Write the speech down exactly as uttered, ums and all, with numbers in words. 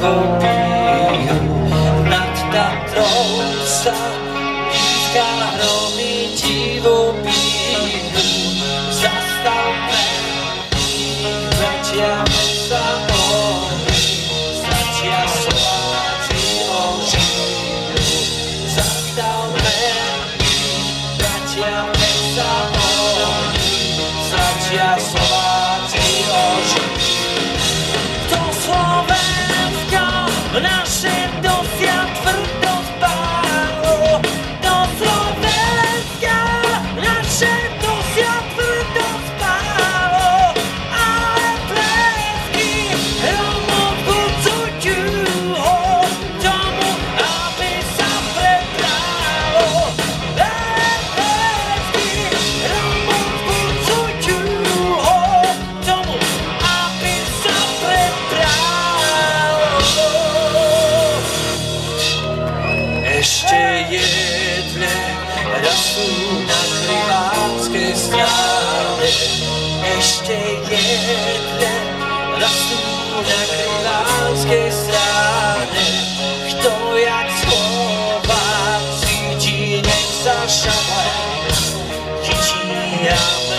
pijú. Nad Tatrou sa blízka hromy divu pijú. Zastavme ich, vratiame sa oni, zlatia Slováci ožijú. Zastavme ich, vratiame sa oni, zlatia Slováci ožijú. Do Slovenska naše dosia tvrdo spálo. Do Slovenska naše dosia tvrdo spálo. Ale plesky Romov budzujú ho tomu, aby sa prebralo. Ale plesky Romov budzujú ho tomu, aby sa prebralo. Ešte jedne rastú na kriváckej strane. Ešte jedne rastú na kriváckej strane. Kto jak Slovák cíti, nech sa šale chytí a